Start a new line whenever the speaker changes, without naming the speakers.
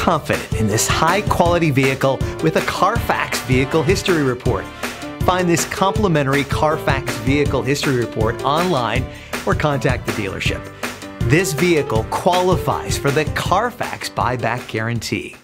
confident in this high-quality vehicle with a Carfax Vehicle History Report. Find this complimentary Carfax Vehicle History Report online or contact the dealership. This vehicle qualifies for the Carfax Buyback Guarantee.